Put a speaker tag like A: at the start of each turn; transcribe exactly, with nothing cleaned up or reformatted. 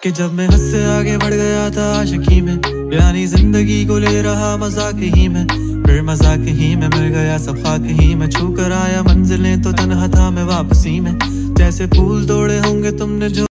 A: कि जब मैं हद से आगे बढ़ गया था आशिकी में, यानी जिंदगी को ले रहा मजाक ही में, फिर मजाक ही में मिल गया सब खाक ही में, छू कर आया मंजिलें तो तन्हा था मैं वापसी में, जैसे फूल तोड़े होंगे तुमने जो